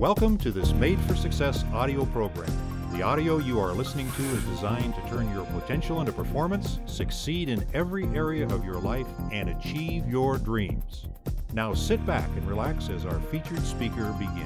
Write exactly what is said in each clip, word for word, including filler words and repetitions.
Welcome to this Made for Success audio program. The audio you are listening to is designed to turn your potential into performance, succeed in every area of your life, and achieve your dreams. Now sit back and relax as our featured speaker begins.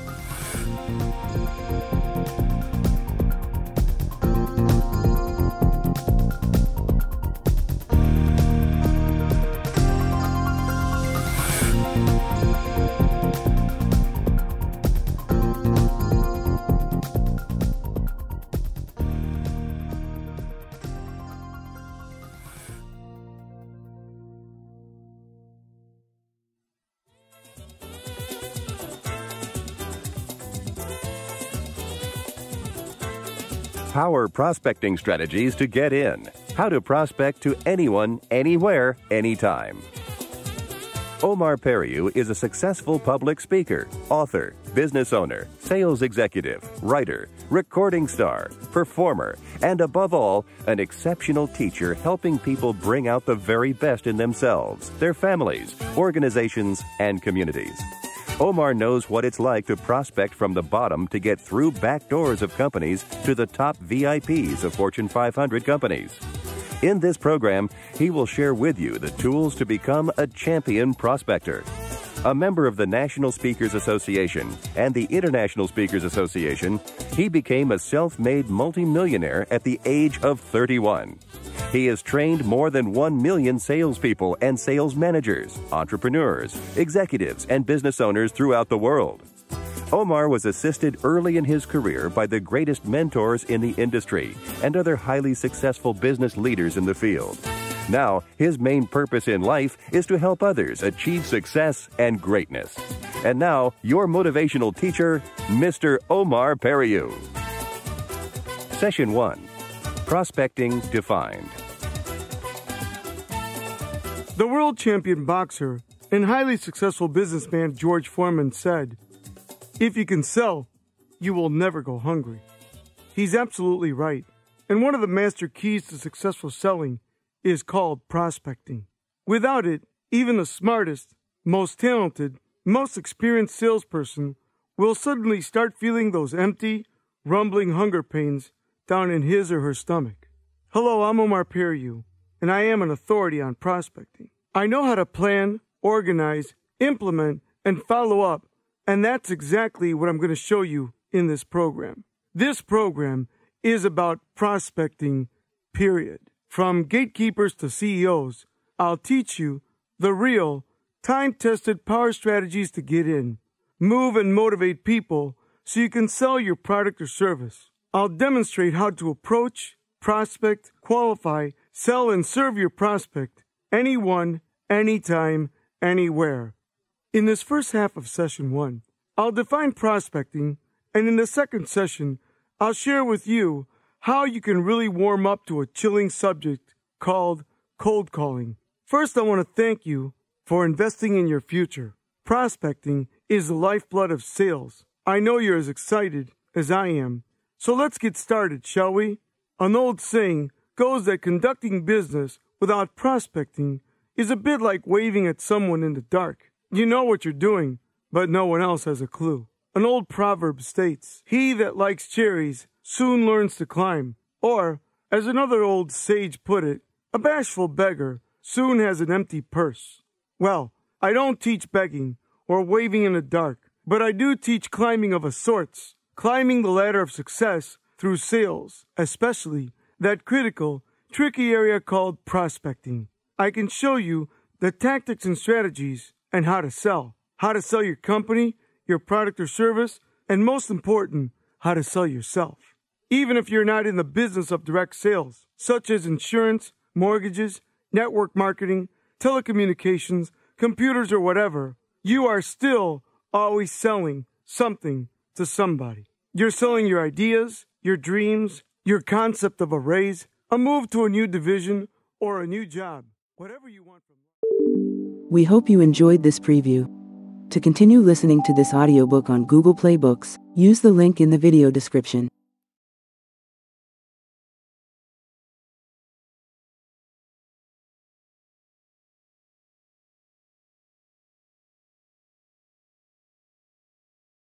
Power prospecting strategies to get in. How to prospect to anyone, anywhere, anytime. Omar Periu is a successful public speaker, author, business owner, sales executive, writer, recording star, performer, and above all, an exceptional teacher helping people bring out the very best in themselves, their families, organizations, and communities. Omar knows what it's like to prospect from the bottom to get through back doors of companies to the top V I Ps of Fortune five hundred companies. In this program, he will share with you the tools to become a champion prospector. A member of the National Speakers Association and the International Speakers Association, he became a self-made multimillionaire at the age of thirty-one. He has trained more than one million salespeople and sales managers, entrepreneurs, executives, and business owners throughout the world. Omar was assisted early in his career by the greatest mentors in the industry and other highly successful business leaders in the field. Now, his main purpose in life is to help others achieve success and greatness. And now, your motivational teacher, Mister Omar Periu. Session one. Prospecting Defined. The world champion boxer and highly successful businessman George Foreman said, "If you can sell, you will never go hungry." He's absolutely right. And one of the master keys to successful selling is called prospecting. Without it, even the smartest, most talented, most experienced salesperson will suddenly start feeling those empty, rumbling hunger pains down in his or her stomach. Hello, I'm Omar Periu, and I am an authority on prospecting. I know how to plan, organize, implement, and follow up, and that's exactly what I'm going to show you in this program. This program is about prospecting, period. From gatekeepers to C E Os, I'll teach you the real, time-tested power strategies to get in, move and motivate people so you can sell your product or service. I'll demonstrate how to approach, prospect, qualify, sell, and serve your prospect anyone, anytime, anywhere. In this first half of session one, I'll define prospecting, and in the second session, I'll share with you how you can really warm up to a chilling subject called cold calling. First, I want to thank you for investing in your future. Prospecting is the lifeblood of sales. I know you're as excited as I am. So let's get started, shall we? An old saying goes that conducting business without prospecting is a bit like waving at someone in the dark. You know what you're doing, but no one else has a clue. An old proverb states, "He that likes cherries soon learns to climb." Or, as another old sage put it, "A bashful beggar soon has an empty purse." Well, I don't teach begging or waving in the dark, but I do teach climbing of a sorts. Climbing the ladder of success through sales, especially that critical, tricky area called prospecting. I can show you the tactics and strategies and how to sell. How to sell your company, your product or service, and most important, how to sell yourself. Even if you're not in the business of direct sales, such as insurance, mortgages, network marketing, telecommunications, computers, or whatever, you are still always selling something to somebody. You're selling your ideas, your dreams, your concept of a raise, a move to a new division, or a new job. Whatever you want from life. We hope you enjoyed this preview. To continue listening to this audiobook on Google Play Books, use the link in the video description.